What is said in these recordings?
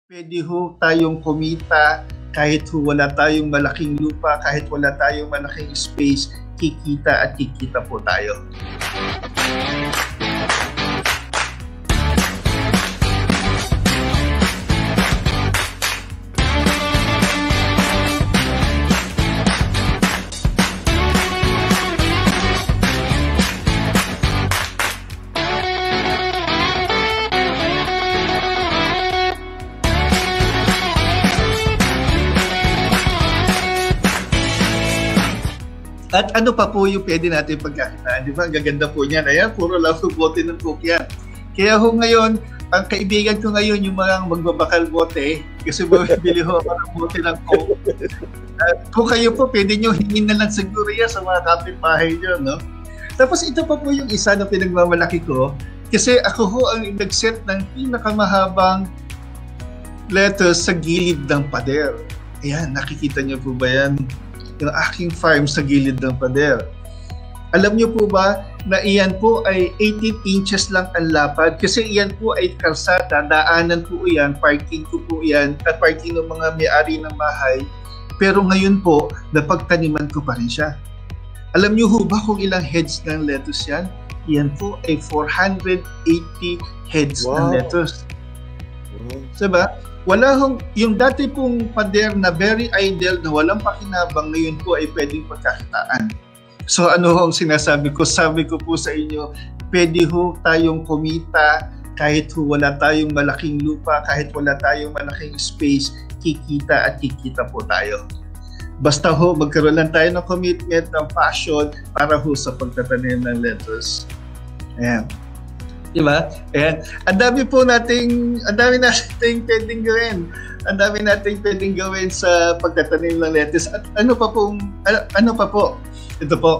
Pwede ho tayong kumita kahit ho wala tayong malaking lupa, kahit wala tayong malaking space, kikita at kikita po tayo. At ano pa po yung pwede natin pagkakitaan? Di ba? Ang gaganda po niyan. Ayan, puro lang po bote ng coke yan. Kaya ho ngayon, ang kaibigan ko ngayon, yung mga magbabakal bote, kasi bili ho ako ng bote ng coke. Kung kayo po, pwede nyo hingin na lang siguro yan sa mga kapitbahay nyo, no? Tapos ito pa po yung isa na pinagmamalaki ko, kasi ako ho ang nag-set ng pinakamahabang lettuce sa gilid ng pader. Ayan, nakikita nyo po ba yan? Yung aking farm sa gilid ng pader. Alam niyo po ba na iyan po ay 18 inches lang ang lapad kasi iyan po ay kalsada, daanan po iyan, parking ko po iyan, at parking ng mga may-ari ng bahay. Pero ngayon po, napagtaniman ko pa rin siya. Alam niyo ho ba kung ilang heads ng lettuce yan? Iyan po ay 480 heads ng lettuce. Diba? Wala hong, yung dati pong pader na very idle na walang pakinabang, ngayon po ay pwedeng pagkakitaan. So ano ho ang sinasabi ko? Sabi ko po sa inyo, pwede ho tayong kumita kahit ho wala tayong malaking lupa, kahit wala tayong malaking space, kikita at kikita po tayo. Basta ho, magkaroon lang tayo ng commitment, ng passion para ho sa pagtatanim ng lettuce. Ayan. Diba? Ayan. Ang dami nating pwedeng gawin. Ang dami nating pwedeng gawin sa pagtatanim ng lettuce. At ano pa po? Ito po.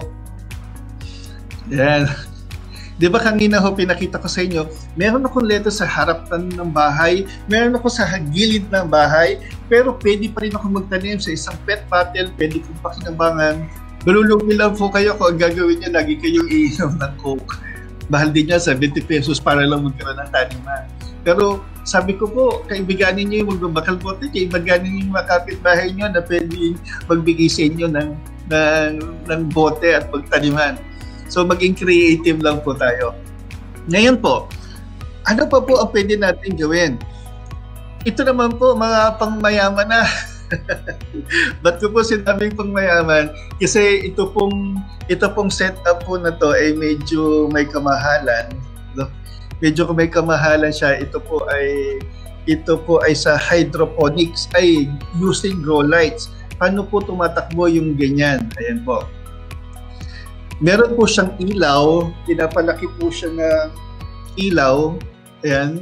Ayan. Di ba kanina ho pinakita ko sa inyo, meron akong lettuce sa harapan ng bahay, meron ako sa gilid ng bahay, pero pwede pa rin ako magtanim sa isang pet bottle, pwede kong pakinabangan. Malulungin lang po kayo kung ang gagawin niyo, lagi kayong iinom ng coke. Bahal din niya 70 pesos para lang magkaroon ng taniman. Pero sabi ko po, kaibiganin niyo yung magbabakal bote, kaibiganin niyo yung mga kapitbahay niyo na pwedeng magbigay sa inyo ng bote at pagtaniman. So maging creative lang po tayo. Ngayon po, ano pa po ang pwede natin gawin? Ito naman po, mga pangmayaman na. Ba't ko po sinabing pangmayaman? Kasi ito pong setup po na to ay medyo may kamahalan. No? Medyo may kamahalan siya. Ito po ay sa hydroponics, ay using grow lights. Paano po tumatakbo yung ganyan? Ayan po. Meron po siyang ilaw, pinapalaki po siya na ilaw. Ayan.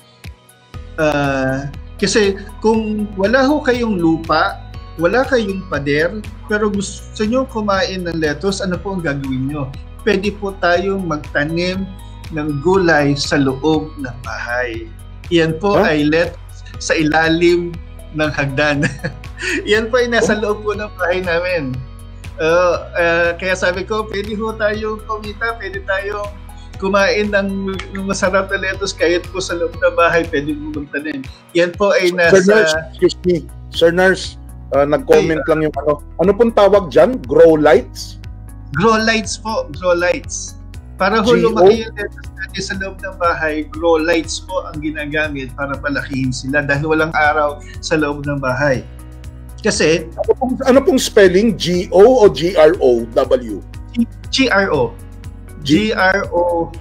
Kasi kung wala ho kayong lupa, wala kayong pader, pero gusto nyo kumain ng lettuce, ano po ang gagawin nyo? Pwede po tayong magtanim ng gulay sa loob ng bahay. Iyan po ay lettuce sa ilalim ng hagdan. Iyan po ay nasa loob po ng bahay namin. Kaya sabi ko, pwede ho tayong kumita, pwede tayong kumain ng masarap na lettuce kahit po sa loob na bahay, pwede mo magtanim. Yan po ay nasa... Sir Nurse, excuse me. Sir Nurse, nag-comment lang yung ano. Ano pong tawag dyan? Grow lights? Grow lights po. Grow lights. Para ho lumaki yung lettuce natin sa loob ng bahay, grow lights po ang ginagamit para palakihin sila dahil walang araw sa loob ng bahay. Kasi... Ano pong spelling? G-O o G-R-O-W? G-R-O. G-R-O-W.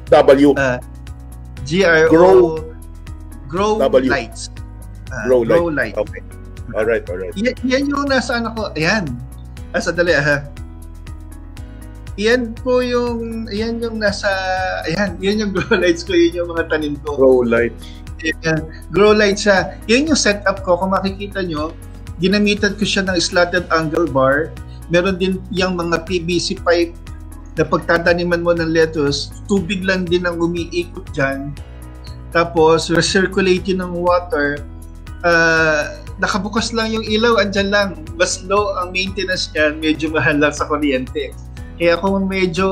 Grow lights. Grow light. Okay. Alright. Yan yung nasa ano ko. Ayan. Sadali Yan yung nasa, ayan, yan yung grow lights ko, yun yung mga tanim ko. Grow lights. Ayan, grow lights siya. Yan yung setup ko. Kung makikita nyo, ginamitan ko siya ng slatted angle bar. Meron din yung mga PVC pipe na pagtataniman mo ng lettuce, tubig lang din ang umiikot dyan. Tapos, recirculating ng water. Nakabukas lang yung ilaw, andyan lang. Mas low ang maintenance niyan, medyo mahal lang sa kuryente. Kaya kung medyo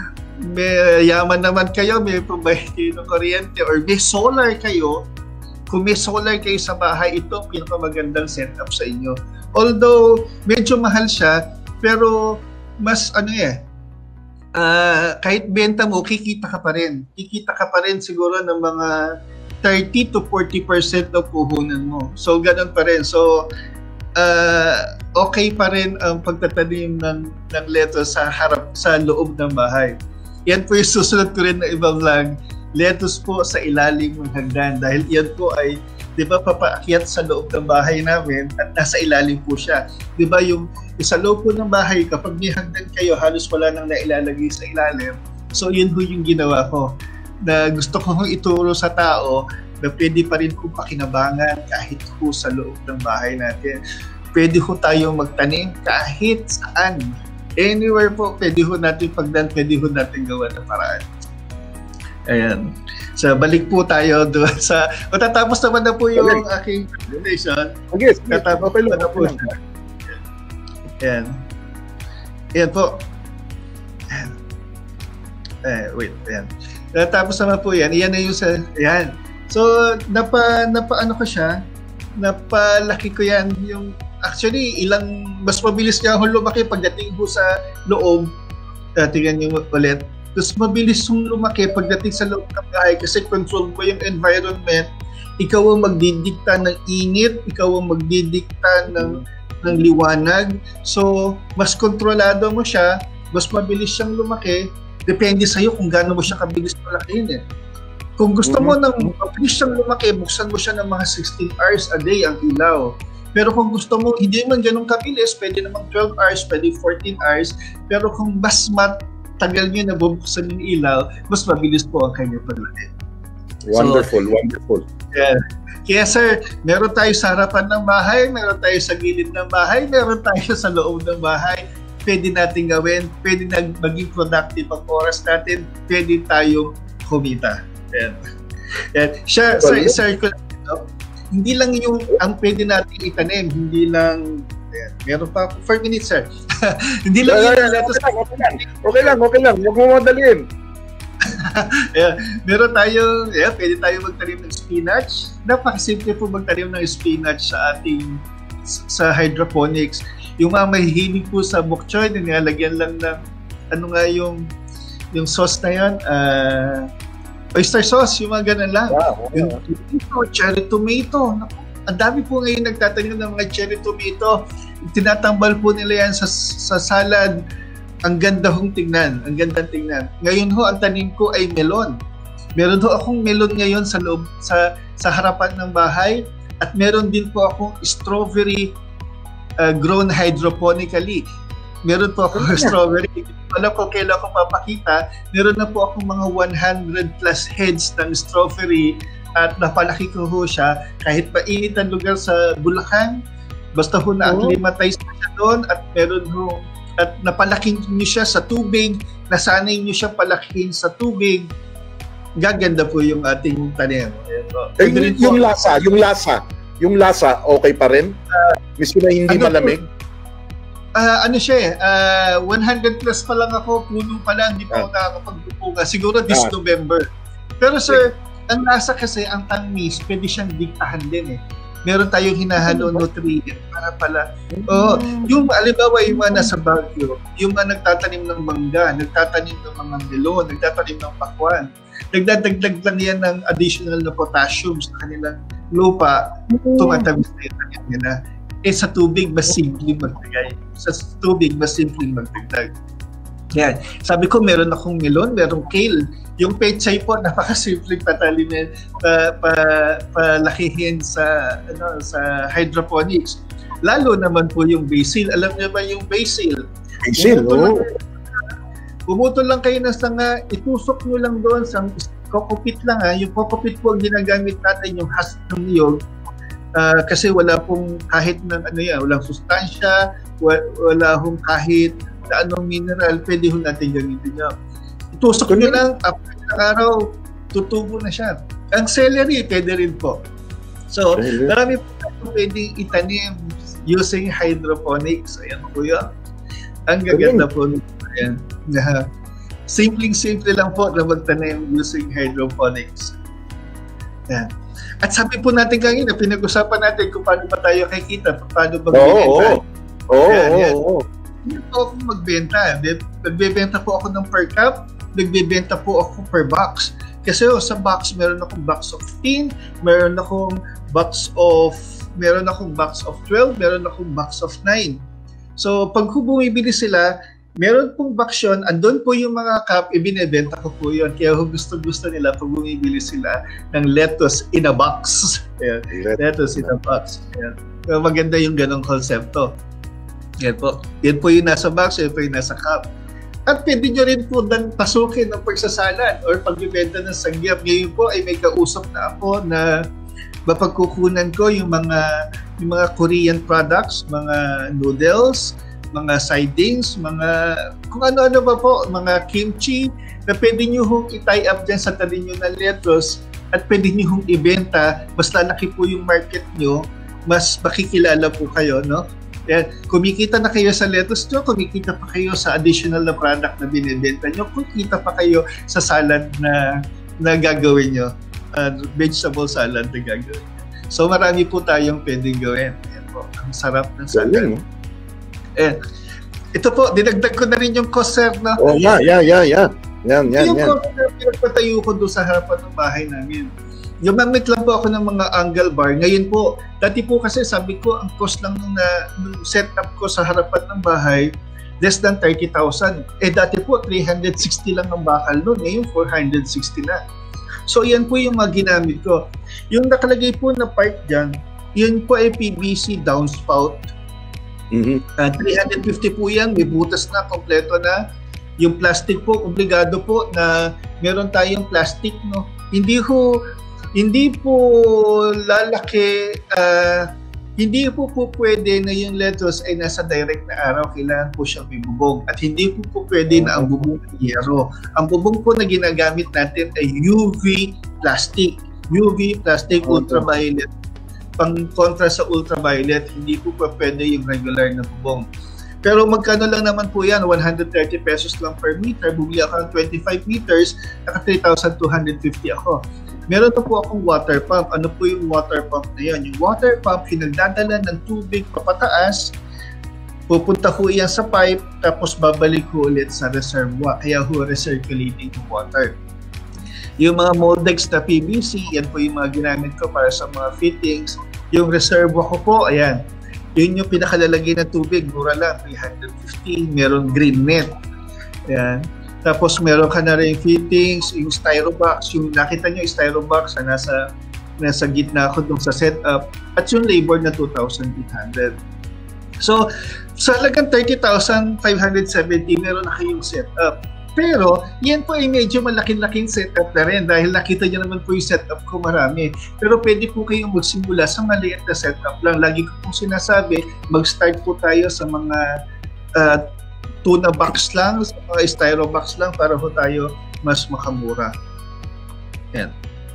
may yaman naman kayo, may pambayad kayo ng kuryente, or may solar kayo, kung may solar kayo sa bahay, ito ang pinakamagandang setup sa inyo. Although, medyo mahal siya, pero mas kahit benta mo, kikita ka pa rin. Kikita ka pa rin siguro ng mga 30 to 40% ng puhunan mo. So, ganun pa rin. So, okay pa rin ang pagtatanim ng lettuce sa loob ng bahay. Yan po yung susunod ko rin na ibang vlog. Lettuce po sa ilalim ng hagdan. Dahil yan po ay, di ba, papaakyat sa loob ng bahay namin at nasa ilalim po siya. Di ba, yung sa loob po ng bahay, kapag may hagdan kayo, halos wala nang nailalagay sa ilalim. So, yun po yung ginawa ko. Na gusto kong ituro sa tao na pwede pa rin po pakinabangan kahit po sa loob ng bahay natin. Pwede po tayong magtanim kahit saan. Anywhere po, pwede po natin pagdan, pwede po natin gawa ng paraan. Ayan. So, balik po tayo doon sa... Matatapos naman na po yung aking presentation. Okay, Matatapos na po siya. Ayan. Ayan po. Ayan. Wait, ayan. Tapos naman po yan. Iyan na yung sa... Ayan. So, napalaki ko yan. Yung, actually, mas mabilis niya ako lumaki pagdating po sa loob. Tingnan niyo ulit. Tapos mabilis yung lumaki pagdating sa loob ng bahay kasi control mo yung environment. Ikaw ang magdidikta ng init. Ikaw ang magdidikta ng liwanag. So, mas kontrolado mo siya. Mas mabilis siyang lumaki. Depende sa'yo kung gaano mo siya kabilis malakihin eh. Kung gusto mo ng mabilis siyang lumaki, buksan mo siya ng mga 16 hours a day ang ilaw. Pero kung gusto mo, hindi man ganun kabilis, pwede namang 12 hours, pwede 14 hours. Pero kung mas tagal nyo na bubuksan yung ilaw, mas mabilis po ang kanyang paglaki. Wonderful, wonderful. Yeah. Kaya sir, meron tayo sa harapan ng bahay, meron tayo sa gilid ng bahay, meron tayo sa loob ng bahay. Pwede natin gawin, pwede maging productive ang oras natin, pwede tayong kumita. Yan. Sir, hindi lang yung ang pwede natin itanim, hindi lang, meron pa 4 minutes sir. Hindi lang yung lettuce. Okay lang, huwag mo madaliin. Meron tayo, pwede tayo magtanim ng spinach. Napakasimple po magtanim ng spinach sa hydroponics. Yung mga mahihilig po sa bok choy, nilalagyan lang ng yung sauce na yun, oyster sauce, yung mga ganun lang. Wow. Yung cherry tomato. Ang dami po ngayon nagtatanim ng mga cherry tomato. Tinatambal po nila yan sa salad. Ang ganda hong tingnan. Ang gandang tingnan. Ngayon ho, ang tanim ko ay melon. Meron ho akong melon ngayon sa loob, sa harapan ng bahay. At meron din po akong strawberry grown hydroponically. Meron po ako strawberry. Wala ko kailan ko papakita. Meron na po akong mga 100 plus heads ng strawberry at napalaki ko ho siya. Kahit mainit ang lugar sa Bulacan, basta ho na-acclimatize na siya doon at meron ho at napalaking niyo siya sa tubig, nasanay niyo siya palakihin sa tubig, gaganda po yung ating tanim. Yung lasa, okay pa rin? Mismo na hindi malamig? Ano siya 100 plus pa lang ako, puno pa lang, hindi pa ako nakakapagbupunga. Siguro this November. Pero sir, ang lasa kasi, ang tamis, pwede siyang diktahan din eh. Meron tayong hinahalo nutrient para yung alimbawa yung mga nasa Baguio, yung mga nagtatanim ng mangga, nagtatanim ng mga melon, nagtatanim ng pakwan, nagdadagdag lang yan ng additional na potassium sa kanilang lupa, tumatamis na yung tanim nila. Sa tubig, mas simpleng magdagay. Sa tubig, mas simpleng magdagdag. Yan. Sabi ko, meron akong melon, merong kale. Yung pechay po, napakasimpleng patalimin, palakihin sa hydroponics. Lalo naman po yung basil. Alam niyo ba yung basil? Pumutol lang kayo ng sanga, itusok nyo lang doon sa kokopit lang yung kokopit po ang ginagamit natin, yung husk ng niyog. Kasi wala pong kahit ng walang sustansya, wala hong kahit na anong mineral, pwede ho natin gamitin nyo. Itusok nyo lang, after ng araw, tutubo na siya. Ang celery, pwede rin po. So, marami po pwedeng itanim using hydroponics. Ayan po yun. Ang gaganda po. Ayan. Simple lang po na magtanim using hydroponics. Ayan. At sabi po natin kanina, pinag-usapan natin kung paano ba tayo kikita, paano ba magbenta. Oo. Hindi po ako magbenta. Nagbebenta po ako ng per cup, nagbebenta po ako per box. Kasi sa box, meron akong box of 10, meron akong box of 12, meron akong box of 9. So, pag bumibili sila, meron pong box yun, andun po yung mga cup, ibinebenta ko po yun. Kaya gusto nila pag bumibili sila ng lettuce in a box. Lettuce in a box. So, maganda yung ganong konsepto. Yan po yung nasa box, yan po yung nasa cup. At pwede nyo rin po pasukin ng pagsasalan or pagbibenta ng sangyap. Ngayon po ay may kausap na ako na mapagkukunan ko yung mga Korean products, mga noodles, mga sidings, mga kung ano-ano ba po, mga kimchi na pwede nyo hong i-tie up dyan sa tabi nyo ng lettuce at pwede nyo hong ibenta. Mas lalaki po yung market nyo, mas makikilala po kayo, no? Yan, kumikita na kayo sa lettuce nyo, kumikita pa kayo sa additional na product na binibenta nyo, kumikita pa kayo sa salad na gagawin nyo, vegetable salad na gagawin nyo. So marami po tayong pwedeng gawin. Yan po, ang sarap ng salad. Ito po, dinagdag ko na rin yung coser na. Oh, yeah. Yan. Yung coser na pinagpatayo ko doon sa harapan ng bahay namin. Gumamit lang po ako ng mga angle bar. Ngayon po, dati po kasi sabi ko, ang cost lang nung setup ko sa harapan ng bahay, less than 30,000. Dati po, 360 lang ang bakal noon. Ngayon, 460 na. So, yan po yung mga ginamit ko. Yung nakalagay po na part dyan, yun po ay PVC downspout. 350 po yan, may butas na, kompleto na. Yung plastic po, obligado po na meron tayong plastic, no? Hindi po lalaki, hindi po pwede na yung lettuce ay nasa direct na araw, kailangan po siyang may bubong. At hindi po pwede na ang bubong ay yero. Ang bubong po na ginagamit natin ay UV plastic, ultraviolet. Pang kontra sa ultraviolet, hindi po pwede yung regular na bubong. Pero magkano lang naman po yan, 130 pesos lang per meter. Bumili ako ng 25 meters, naka 3,250 ako. Meron na po akong water pump. Ano po yung water pump na yan? Yung water pump, pinagdadala ng tubig papataas, pupunta ko yan sa pipe, tapos babalik ko ulit sa reservoir. Kaya ho, recirculating yung water. Yung mga moldex na PVC, yan po yung mga ginamit ko para sa mga fittings. Yung reservoir ko po, ayan. Yun yung pinakalalagay na tubig, mura lang, 350. Meron green net. Ayan. Tapos meron ka na rin fittings, yung styrobox. Yung nakita nyo, yung styrobox na nasa gitna ko dun sa setup. At yung labor na 2,800. So, sa halagang 30,570, meron na kayong setup. Pero, yan po ay medyo malaking-laking setup na rin dahil nakita niyo naman po yung setup ko marami. Pero pwede po kayong magsimula sa maliit na setup lang. Lagi ko pong sinasabi, mag-start po tayo sa mga tuna box lang, sa mga styro box lang para po tayo mas makamura. Yan.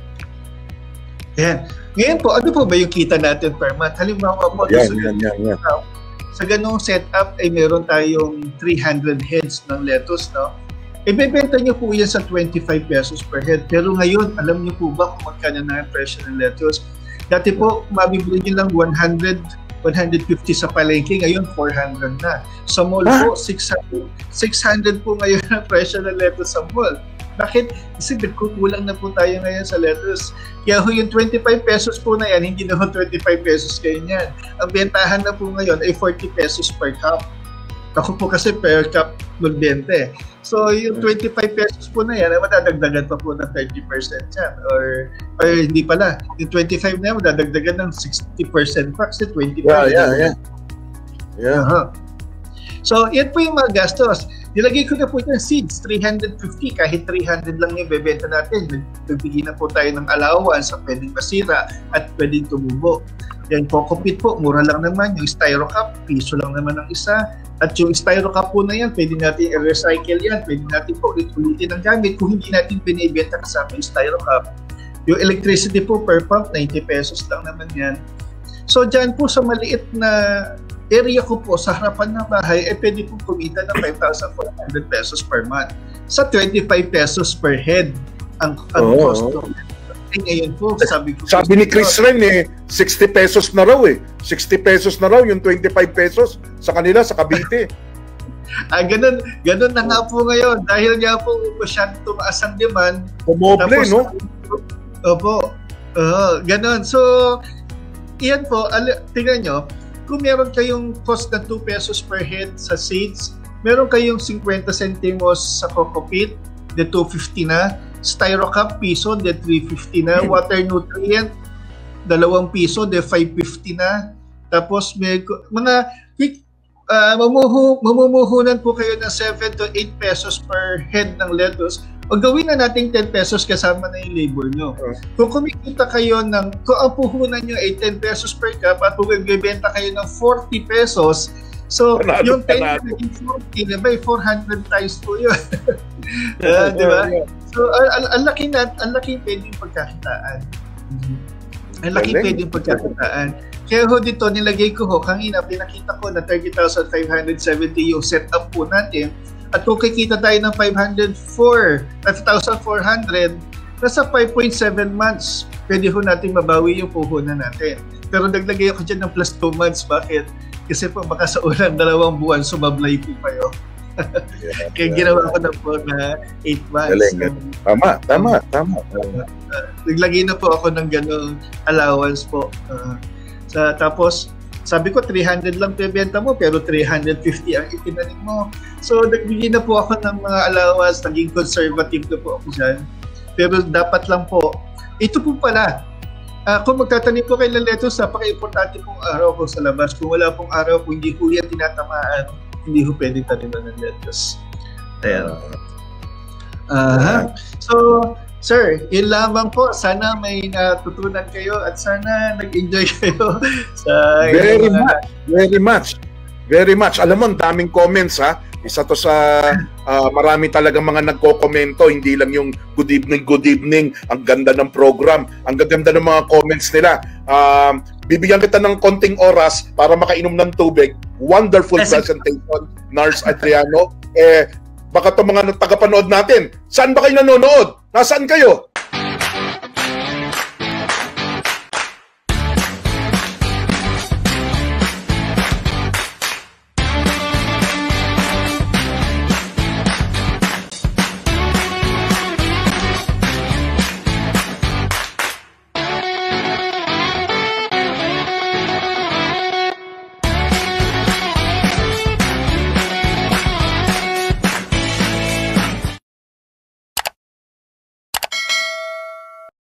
Ngayon po, ano po ba yung kita natin per month? Halimbawa po, sa ganong setup ay meron tayong 300 heads ng lettuce, no? Ibebenta nyo po yan sa 25 pesos per head. Pero ngayon, alam nyo po ba kung magkano na ang presyo ng lettuce? Dati po, mabibili nyo lang 100, 150 sa palengke. Ngayon, 400 na. Sa mall po, 600 po ngayon ang presyo ng lettuce sa mall. Bakit? Kasi nagkukulang na po tayo ngayon sa lettuce. Kaya yung 25 pesos po na yan, hindi na 25 pesos kayo yan. Ang bentahan na po ngayon ay 40 pesos per cup. Ako po kasi per cup mag-20. So, yung 25 pesos po na yan, ay madadagdagan pa po ng 30% yan. Or hindi pala. Yung 25 na yan, madadagdagan ng 60% pa kasi 25. Yeah. So, yan po yung mga gastos. Nilagay ko na po yung seeds, 350. Kahit 300 lang yung bebenta natin. Nagbigay na po tayo ng allowance sa pwedeng masira at pwedeng tumubo. Yan po, compete po, mura lang naman. Yung styro cup, piso lang naman ang isa. At yung styro cup po na yan, pwede natin i-recycle yan. Pwede natin po ulit-ulitin ang gamit kung hindi natin binibenta kasama yung styro cup. Yung electricity po per pump, 90 pesos lang naman yan. So dyan po sa maliit na area ko po sa harapan ng bahay, pwede po kumita ng 5,400 pesos per month. Sa 25 pesos per head ang cost. ngayon po, sabi ni Chris Ren 60 pesos na raw 60 pesos na raw yung 25 pesos sa kanila sa Cavite. Ganun na nga po ngayon dahil nga po masyadong tumaas ang demand. Kumoble, no? Opo. Ganun. So, iyan po, tingnan nyo, kung meron kayong cost na 2 pesos per head sa seeds, meron kayong 50 centimos sa Coco Peat, de 250 na, Styrocup piso, de 350 na, Water Nutrient, 2 piso, de 550 na, tapos may mga mamumuhunan po kayo ng 7 to 8 pesos per head ng lettuce. O gawin na natin 10 pesos kasama na yung labor nyo. Kung kumikita kayo kung ang puhunan nyo ay 10 pesos per cup at kung magbebenta kayo ng 40 pesos, so yung 10 na naging 40, diba, 400 times po yun. Diba? So ang laking pwedeng pagkakitaan. Ang laking pwedeng pagkakitaan. Kaya ho dito, nilagay ko kanina, pinakita ko na 30,570 yung setup po natin. At kung kikita tayo ng 504,400, nasa 5.7 months, pwede ho natin mabawi yung puhunan natin. Pero naglagay ako dyan ng plus 2 months. Bakit? Kasi po baka sa unang 2 buwan, sumablay po kayo. Kaya ginawa ko na po na 8 months. Tama. Naglagay na po ako ng gano'ng allowance po. Tapos, sabi ko 300 lang bebenta mo pero 350 ang itinanim mo. So nagbigay na po ako ng mga allowance, naging conservative na po ako dyan. Pero dapat lang po, ito po pala, kung magtatanim po kayo ng lettuce, napaka-importante pong araw ko sa labas. Kung wala pong araw, kung hindi po yan tinatamaan, hindi po pwedeng taniman ng lettuce. Ayan. So, sir, yun lamang po. Sana may natutunan kayo at sana nag-enjoy kayo sa... Very much. Alam mo, ang daming comments ha. Isa to sa marami talagang mga nagko-komento, hindi lang yung good evening. Ang ganda ng program, ang gaganda ng mga comments nila. Bibigyan kita ng konting oras para makainom ng tubig. Wonderful presentation, Nars Adriano. Baka itong mga tagapanood natin, saan ba kayo nanonood? Nasaan kayo?